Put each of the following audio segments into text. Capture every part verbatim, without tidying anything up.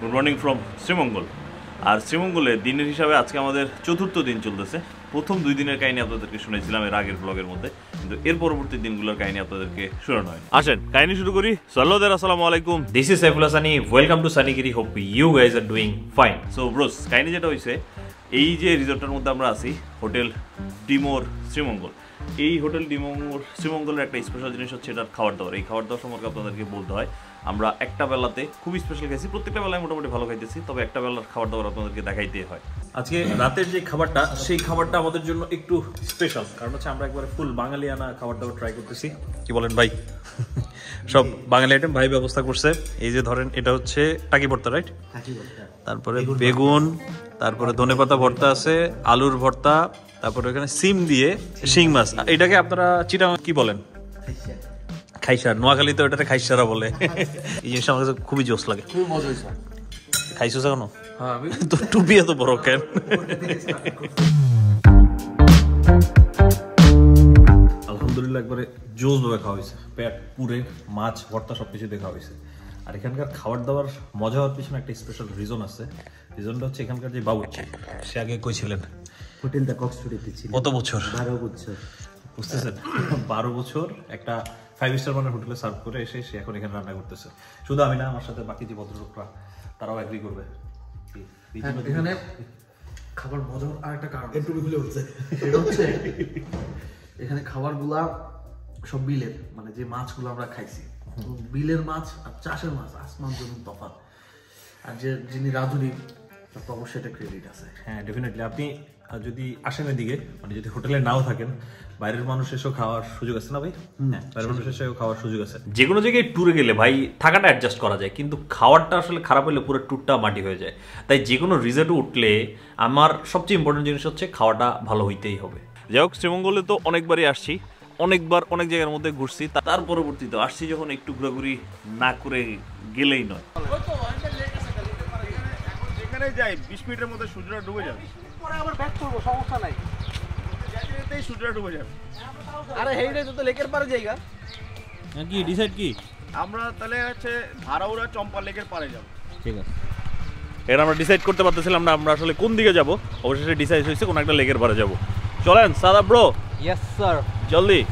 Good morning from Sreemangal. আর শ্রীমঙ্গলে দিনের হিসাবে আজকে আমাদের চতুর্থ দিন চলতেছে। প্রথম দুই দিনের কাহিনী আপনাদেরকে শুনেছিলাম এর আগের ব্লগের মধ্যে, কিন্তু এর পরবর্তী দিনগুলোর কাহিনী আপনাদেরকে শোনানো হয়। আসেন কাহিনী শুরু করি। সাল্লাল্লাহু আসসালামু আলাইকুম, this is Sunny, welcome to Sunnygiri, hope you guys are doing fine. So bros, কাহিনী যেটা হয়েছে, এই যে রিসোর্টটার মধ্যে আমরা আছি, হোটেল ডিমোর শ্রীমঙ্গল। এই হোটেল ডিমোর শ্রীমঙ্গলের একটা স্পেশাল জিনিস হচ্ছে এটার খাবার দাবার। এই খাবার দাবার সম্পর্কে আপনাদেরকে বলতে হয়। আমরা একটা বেলাতে খুবই স্পেশাল খাইছি, প্রত্যেকটা বেলায় মোটামুটি ভালো খাইতেছি, তবে একটা বেলার খাবার দাবার আপনাদেরকে দেখাইতে হয়। আজকে রাতের যে খাবারটা, সেই খাবারটা আমাদের জন্য একটু স্পেশাল, কারণ হচ্ছে আমরা একবারে ফুল বাঙালিয়ানা খাবার দাবার ট্রাই করতেছি। কি বলেন ভাই? সব বাঙালি আইটেম ভাই ব্যবস্থা করছে। এই যে ধরেন, এটা হচ্ছে টাকি ভর্তা, রাইট? তারপরে বেগুন, তারপরে ধনেপাতা ভর্তা আছে, আলুর ভর্তা, তারপরে এখানে সিম দিয়ে শিং মাছ। এটাকে আপনারা চিটাগাং কি বলেন? খাইসার। নোয়াখালী তো এটাতে খাইসারা বলে। এই জিনিসটা আমার কাছে খুবই জোস লাগে। খাইছো এখনো? তো টুপি এত বড় কেন? আলহামদুলিল্লাহ একবারে জোস ভাবে খাওয়া হয়েছে, পেট পুরে, মাছ ভর্তা সবকিছু দেখা হয়েছে। আর এখানকার খাবার দাবার মজা হওয়ার পিছনে একটা স্পেশাল রিজন আছে। রিজনটা হচ্ছে এখানকার যে বাবুর্চি, সে আগে কই ছিলেন? হোটেলটা কক্সফোর্ডে ছিল। কত বছর? বারো বছর। বুঝতেছেন, বারো বছর একটা ফাইভ স্টার মানের হোটেলে সার্ভ করে এসে সে এখন এখানে রান্না করতেছে। শুধু আমি না, আমার সাথে বাকি যে ভদ্রলোকরা তারাও এগ্রি করবে। এখানে খাবার মজার আর একটা কারণ একটু ভুলে উঠছে, সেটা হচ্ছে এখানে খাবারগুলা সব বিলের, মানে যে মাছগুলো আমরা খাইছি, বিলের মাছ আর চাষের মাছ আসমান জমিন তফাৎ। আর যে যিনি রাঁধুনি, তার তো অবশ্যই একটা ক্রেডিট আছে। হ্যাঁ, ডেফিনেটলি। আপনি যদি আসেন এদিকে, মানে যদি হোটেলে নাও থাকেন, বাইরের মানুষ এসেও খাওয়ার সুযোগ আছে না ভাই? হ্যাঁ, বাইরের মানুষ এসেও খাওয়ার সুযোগ আছে। যে কোনো জায়গায় ট্যুরে গেলে ভাই থাকাটা অ্যাডজাস্ট করা যায়, কিন্তু খাওয়ারটা আসলে খারাপ হলে পুরো ট্যুরটা মাটি হয়ে যায়। তাই যে কোনো রিসর্টে উঠলে আমার সবচেয়ে ইম্পর্টেন্ট জিনিস হচ্ছে খাওয়াটা ভালো হইতেই হবে। যাই হোক, শ্রীমঙ্গলে তো অনেকবারই আসছি, অনেকবার অনেক জায়গার মধ্যে ঘুরছি। তার পরবর্তীতে আসছি যখন, একটু ঘোরাঘুরি না করে গেলেই নয়। যেখানে যাই বিশ মিনিটের মধ্যে সূর্যটা ডুবে যাবে, পরে আবার ব্যাক করব, সমস্যা নাই। যেতেই সূর্যটা ডুবে যাবে। আরে হেইটাই তো লেকের পারে জায়গা। কি ডিসাইড কি? আমরা তাহলে হচ্ছে ধারাউড়া চম্পা লেকের পারে যাব। ঠিক আছে, এটা আমরা ডিসাইড করতে পারতেছিলাম না আমরা আসলে কোন দিকে যাব। অবশেষে ডিসাইড হয়েছে কোন একটা লেকের পারে যাব। চলেন সাদা ব্রো। ইয়েস স্যার, জলদি।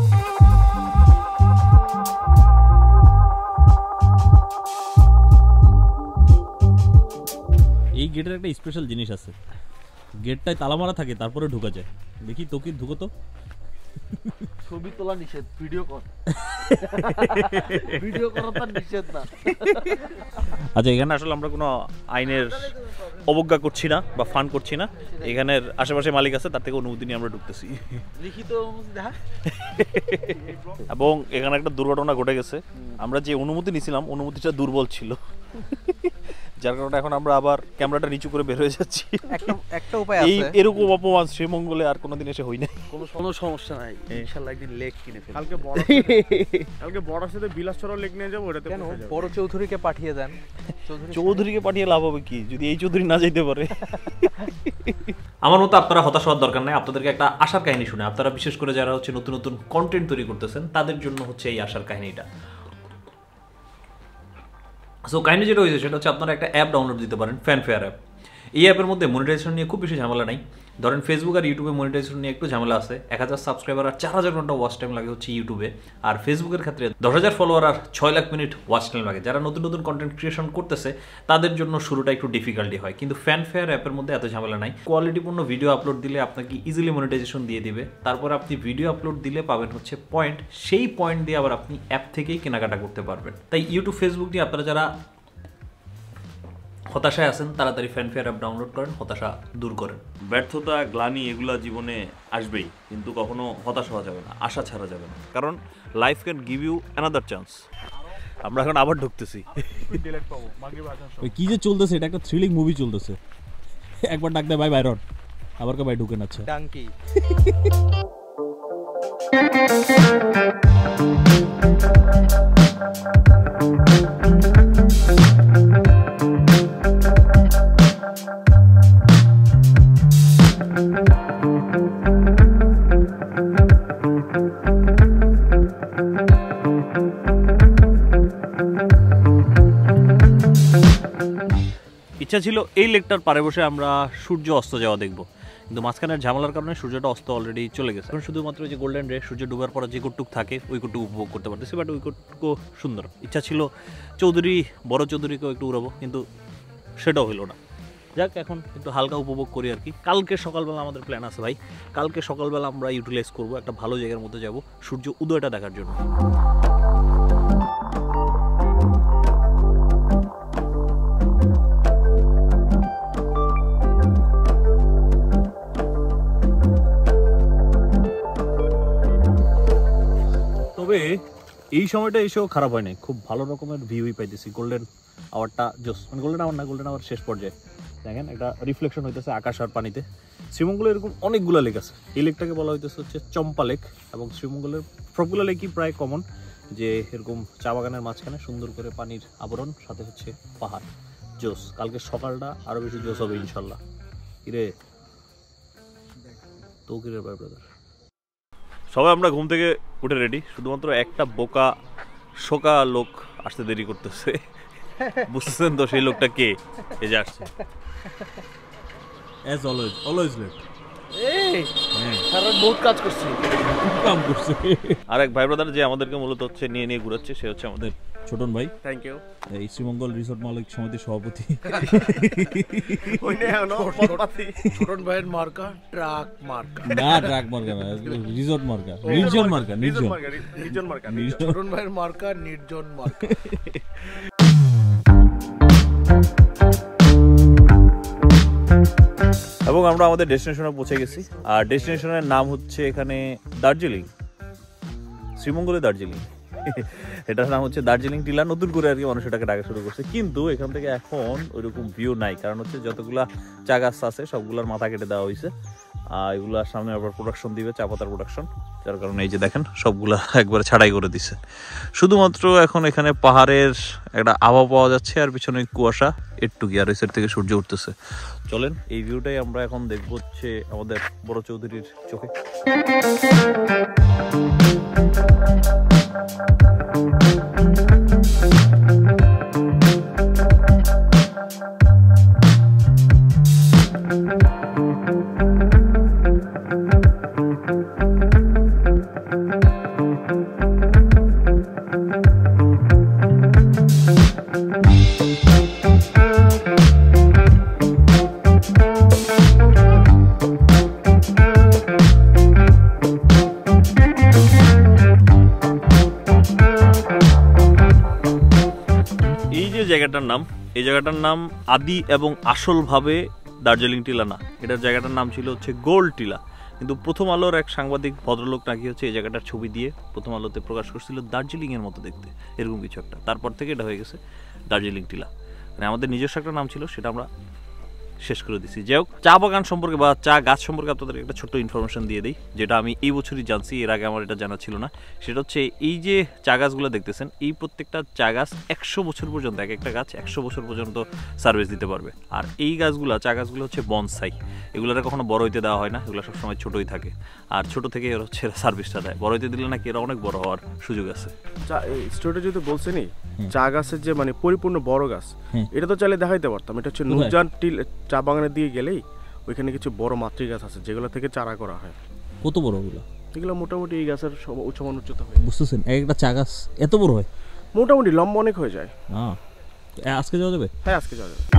এই গেটের একটা স্পেশাল জিনিস আছে, গেটটায় তালা মারা থাকে, তারপরে ঢোকা যায়। দেখি তো কি ঢুকো তো। ছবি তোলা নিষেধ, ভিডিও কর। ভিডিও করা তো নিষেধ না। আচ্ছা, এখানে আসলে আমরা কোনো আইনের অবজ্ঞা করছি না বা ফান করছি না। এখানের আশেপাশে মালিক আছে, তার থেকে অনুমতি নিয়ে আমরা ঢুকতেছি। লিখিত অনুমতি দেখা। এবং এখানে একটা দুর্ঘটনা ঘটে গেছে। আমরা যে অনুমতি নিয়েছিলাম, অনুমতিটা দুর্বল ছিল, যার কারণে এখন আমরা আবার ক্যামেরাটা নিচু করে বের হয়ে যাচ্ছি। একটা একটা উপায় আছে, এই এরকম অপমান শ্রীমঙ্গলে আর কোনোদিন এসে হই নাই। কোনো কোনো সমস্যা নাই, ইনশাআল্লাহ একদিন লেক কিনে ফেলব। কালকে বড় কালকে বড় সাথে বিলাসচর লেক নিয়ে যাব। ওটাতে কেন বড় চৌধুরীকে পাঠিয়ে দেন। চৌধুরীকে পাঠিয়ে লাভ হবে কি যদি এই চৌধুরী না যাইতে পারে? আমার মতো আপনারা হতাশ হওয়ার দরকার নাই। আপনাদেরকে একটা আশার কাহিনী শুনে, আপনারা বিশেষ করে যারা হচ্ছে নতুন নতুন কন্টেন্ট তৈরি করতেছেন, তাদের জন্য হচ্ছে এই আশার কাহিনীটা। সো কাহিনী যেটা হয়েছে সেটা হচ্ছে, আপনারা একটা অ্যাপ ডাউনলোড দিতে পারেন, ফ্যানফেয়ার অ্যাপ। এই অ্যাপের মধ্যে মনিটাইজেশন নিয়ে খুব বেশি ঝামেলা নাই। ধরেন ফেসবুক আর ইউটিউবে মনিটাইজেশন নিয়ে একটু ঝামেলা আছে। এক হাজার সাবস্ক্রাইবার আর চার হাজার ঘন্টা ওয়াচ টাইম লাগে হচ্ছে ইউটিউবে। আর ফেসবুকের ক্ষেত্রে দশ হাজার ফলোয়ার আর ছয় লাখ মিনিট ওয়াচ টাইম লাগে। যারা নতুন নতুন কন্টেন্ট ক্রিয়েশন করতেছে তাদের জন্য শুরুটা একটু ডিফিকাল্টি হয়, কিন্তু ফ্যানফেয়ার অ্যাপের মধ্যে এত ঝামেলা নাই। কোয়ালিটিপূর্ণ ভিডিও আপলোড দিলে আপনাকে ইজিলি মনিটাইজেশন দিয়ে দিবে। তারপর আপনি ভিডিও আপলোড দিলে পাবেন হচ্ছে পয়েন্ট, সেই পয়েন্ট দিয়ে আবার আপনি অ্যাপ থেকেই কেনাকাটা করতে পারবেন। তাই ইউটিউব ফেসবুক নিয়ে আপনারা যারা হতাশায় আছেন, তাড়াতাড়ি ফ্যানফেয়ার অ্যাপ ডাউনলোড করেন, হতাশা দূর করেন। ব্যর্থতা, গ্লানি এগুলা জীবনে আসবেই, কিন্তু কখনো হতাশ হওয়া যাবে না, আশা ছাড়া যাবে না, কারণ life can give you another chance. আমরা এখন আবার ঢুকতেছি। ওই কি যে চলতেছে, এটা একটা থ্রিলিং মুভি চলতেছে। একবার ডাক দেয় ভাই বাইরন, আবার কে ভাই ঢুকেন। আচ্ছা ডাঙ্কি। ইচ্ছা ছিল এই লেকটার পারে বসে আমরা সূর্য অস্ত যাওয়া দেখবো, কিন্তু মাঝখানের ঝামেলার কারণে সূর্যটা অস্ত অলরেডি চলে গেছে। এখন শুধুমাত্র যে গোল্ডেন রে সূর্য ডুবার পর যে কুটুক থাকে ওই কুটুক উপভোগ করতে পারতেছি, বাট ওই কুটুকও সুন্দর। ইচ্ছা ছিল চৌধুরী বড় চৌধুরীকেও একটু উড়াবো, কিন্তু সেটাও হলো না। যাক, এখন একটু হালকা উপভোগ করি আর কি। কালকে সকালবেলা আমাদের প্ল্যান আছে ভাই, কালকে সকালবেলা আমরা ইউটিলাইজ করবো একটা ভালো জায়গার মধ্যে যাব সূর্য উদয়টা দেখার জন্য। তবে এই সময়টা এসেও খারাপ হয় নাই, খুব ভালো রকমের ভিউই পাইতেছি। গোল্ডেন আওয়ারটা জোস, মানে গোল্ডেন আওয়ার না, গোল্ডেন আওয়ার শেষ পর্যায়ে দেখেন একটা রিফ্লেকশন হইতেছে আকাশ আর পানিতে। শ্রীমঙ্গলে এরকম অনেকগুলো লেক আছে, এই লেকটাকে বলা হইতেছে হচ্ছে চম্পা লেক, এবং শ্রীমঙ্গলের সবগুলো লেকই প্রায় কমন, যে এরকম চা বাগানের মাঝখানে সুন্দর করে পানির আবরণ, সাথে হচ্ছে পাহাড়। জোস, কালকে সকালটা আরো বেশি জোস হবে ইনশাল্লাহ। কিরে তো কিরে ভাই ব্রাদার, সবাই আমরা ঘুম থেকে উঠে রেডি, শুধুমাত্র একটা বোকা শোকা লোক আসতে দেরি করতেছে। বুঝতেছেন তো সেই লোকটা কে? এই যে আসছে as always always late। এই সারা বহুত কাজ করছি, কাম করছে। আরেক ভাই ব্রাদার যে আমাদেরকে মূলত হচ্ছে নিয়ে নিয়ে ঘুরাচ্ছে, সে হচ্ছে আমাদের ছোটন ভাই। Thank you. এই শ্রীমঙ্গল রিসোর্ট মালিক সমিতির সভাপতি। ওই নে হলো পদপাতি। ছোটন ভাইয়ের মার্কা ট্রাক মার্কা, না ট্রাক মার্কা না, রিসোর্ট মার্কা, নির্জন মার্কা, নির্জন নির্জন মার্কা। ছোটন ভাইয়ের মার্কা নির্জন মার্কা। এবং আমরা আমাদের ডেস্টিনেশনে পৌঁছে গেছি, আর ডেস্টিনেশনের নাম হচ্ছে এখানে দার্জিলিং, শ্রীমঙ্গলে দার্জিলিং। এটার নাম হচ্ছে দার্জিলিং টিলা, নতুন করে আর কি মানুষ এটাকে ডাকা শুরু করছে। কিন্তু এখান থেকে এখন ওইরকম ভিউ নাই, কারণ হচ্ছে যতগুলা চা গাছ আছে সবগুলার মাথা কেটে দেওয়া হয়েছে, আর এগুলার সামনে আবার প্রোডাকশন দিবে, চা পাতার প্রোডাকশন, যার কারণে এই যে দেখেন সবগুলা একবার ছাড়াই করে দিছে। শুধুমাত্র এখন এখানে পাহাড়ের একটা আবহাওয়া পাওয়া যাচ্ছে, আর পিছনে কুয়াশা একটু গিয়ে, আর ওই সাইড থেকে সূর্য উঠতেছে। চলেন এই ভিউটাই আমরা এখন দেখবো হচ্ছে আমাদের বড় চৌধুরীর চোখে। জায়গাটার নাম এই জায়গাটার নাম আদি এবং আসলভাবে দার্জিলিং টিলা না, এটার জায়গাটার নাম ছিল হচ্ছে গোল্ড টিলা। কিন্তু প্রথম আলোর এক সাংবাদিক ভদ্রলোক নাকি হচ্ছে এই জায়গাটার ছবি দিয়ে প্রথম আলোতে প্রকাশ করছিল দার্জিলিং এর মতো দেখতে, এরকম কিছু একটা। তারপর থেকে এটা হয়ে গেছে দার্জিলিং টিলা, মানে আমাদের নিজস্ব একটা নাম ছিল, সেটা আমরা শেষ করে দিছি। যাই হোক, চা বাগান সম্পর্কে বা চা গাছ সম্পর্কে আপনাদের একটা ছোট্ট ইনফরমেশন দিয়ে দিই, যেটা আমি এই বছরই জানছি, এর আগে আমার এটা জানা ছিল না। সেটা হচ্ছে এই যে চা গাছগুলো দেখতেছেন, এই প্রত্যেকটা চা গাছ একশো বছর পর্যন্ত, এক একটা গাছ একশো বছর পর্যন্ত সার্ভিস দিতে পারবে। আর এই গাছগুলো, চা গাছগুলো হচ্ছে বনসাই, এগুলোরা কখনো বড় হইতে দেওয়া হয় না, এগুলো সবসময় ছোটোই থাকে, আর ছোটো থেকে এর হচ্ছে সার্ভিসটা দেয়। বড় হইতে দিলে নাকি এরা অনেক বড় হওয়ার সুযোগ আছে। চা স্টোরিটা যদি বলছেনই, চা গাছের যে মানে পরিপূর্ণ বড় গাছ, এটা তো চাইলে দেখাইতে পারতাম। এটা হচ্ছে নুরজান টিল চা বাগানের দিকে গেলেই ওইখানে কিছু বড় মাতৃ গাছ আছে, যেগুলো থেকে চারা করা হয়। কত বড় ওগুলো? এগুলো মোটামুটি এই গাছের উচ্চমান উচ্চতা হয়। বুঝতেছেন, এক একটা চা গাছ এত বড় হয়? মোটামুটি লম্বা অনেক হয়ে যায়। হ্যাঁ, আজকে যাওয়া যাবে? হ্যাঁ, আজকে যাওয়া যাবে।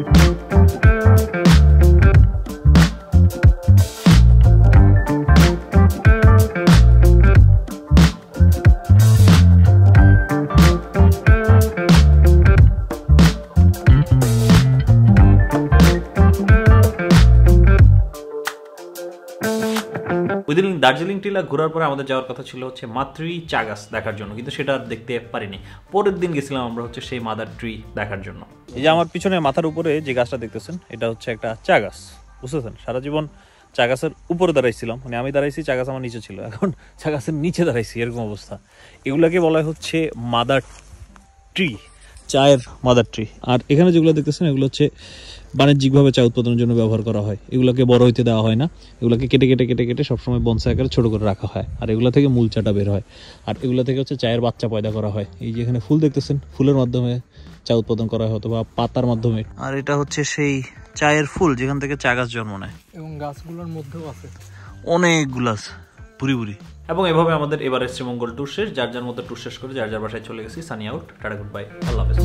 ওই দিন দার্জিলিং টিলা ঘোরার পরে আমাদের যাওয়ার কথা ছিল হচ্ছে মাতৃ চা গাছ দেখার জন্য, কিন্তু সেটা দেখতে পারিনি। পরের দিন গেছিলাম আমরা হচ্ছে সেই মাদার ট্রি দেখার জন্য। এই যে আমার পিছনে মাথার উপরে যে গাছটা দেখতেছেন, এটা হচ্ছে একটা চা গাছ, বুঝতেছেন? সারা জীবন চা গাছের উপরে দাঁড়াইছিলাম, মানে আমি দাঁড়াইছি, চা গাছ আমার নিচে ছিল, এখন চা গাছের নিচে দাঁড়াইছি, এরকম অবস্থা। এগুলাকে বলা হচ্ছে মাদার ট্রি, চায়ের মাদার ট্রি। আর এখানে যেগুলো দেখতেছেন, এগুলো হচ্ছে বাণিজ্যিকভাবে চা উৎপাদনের জন্য ব্যবহার করা হয়। এগুলোকে বড় হইতে দেওয়া হয় না, এগুলোকে কেটে কেটে কেটে কেটে সবসময় বনসাই আকারে ছোটো করে রাখা হয়, আর এগুলো থেকে মূল চাটা বের হয়। আর এগুলো থেকে হচ্ছে চায়ের বাচ্চা পয়দা করা হয়। এই যে এখানে ফুল দেখতেছেন, ফুলের মাধ্যমে চা উৎপাদন করা হয় অথবা পাতার মাধ্যমে। আর এটা হচ্ছে সেই চায়ের ফুল যেখান থেকে চা গাছ জন্ম নেয়, এবং গাছগুলোর মধ্যেও আছে অনেকগুলো আছে ভুরি ভুরি। এবং এভাবে আমাদের এবারের শ্রীমঙ্গল ট্যুর শেষ। যার যার মধ্যে ট্যুর শেষ করে যার যার বাসায় চলে গেছি। Sunny out, tata, goodbye, আল্লাহ হাফেজ।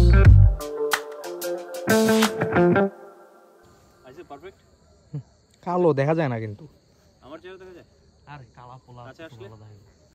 কালো দেখা যায় না কিন্তু আমার চেহারা দেখা যায়। আরে কালা পোলা আচ্ছা আসলে